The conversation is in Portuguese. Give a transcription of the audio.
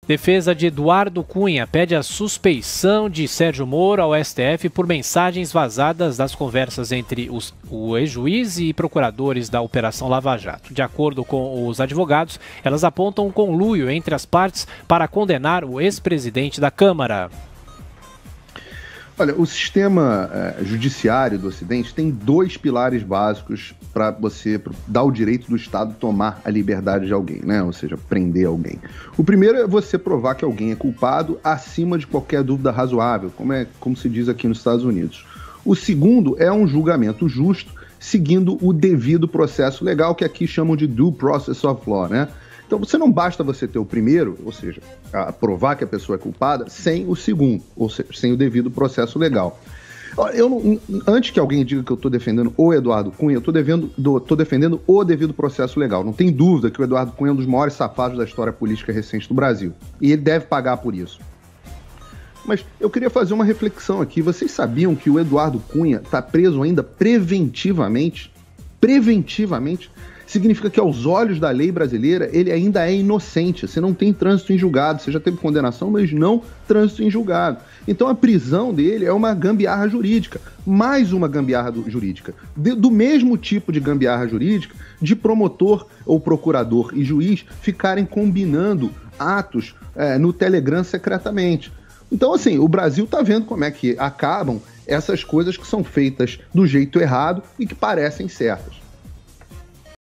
Defesa de Eduardo Cunha pede a suspeição de Sérgio Moro ao STF por mensagens vazadas das conversas entre o ex-juiz e procuradores da Operação Lava Jato. De acordo com os advogados, elas apontam um conluio entre as partes para condenar o ex-presidente da Câmara. Olha, o sistema judiciário do Ocidente tem dois pilares básicos para você dar o direito do Estado tomar a liberdade de alguém, né? Ou seja, prender alguém. O primeiro é você provar que alguém é culpado acima de qualquer dúvida razoável, como se diz aqui nos Estados Unidos. O segundo é um julgamento justo, seguindo o devido processo legal, que aqui chamam de due process of law, né? Então, não basta você ter o primeiro, ou seja, provar que a pessoa é culpada, sem o segundo, ou seja, sem o devido processo legal. Antes que alguém diga que eu estou defendendo o Eduardo Cunha, eu estou defendendo o devido processo legal. Não tem dúvida que o Eduardo Cunha é um dos maiores safados da história política recente do Brasil. E ele deve pagar por isso. Mas eu queria fazer uma reflexão aqui. Vocês sabiam que o Eduardo Cunha está preso ainda preventivamente? Preventivamente? Significa que aos olhos da lei brasileira ele ainda é inocente. Você não tem trânsito em julgado, você já teve condenação, mas não trânsito em julgado. Então a prisão dele é uma gambiarra jurídica, mais uma gambiarra jurídica, do mesmo tipo de gambiarra jurídica de promotor ou procurador e juiz ficarem combinando atos no Telegram secretamente. Então, assim, o Brasil está vendo como é que acabam essas coisas que são feitas do jeito errado e que parecem certas.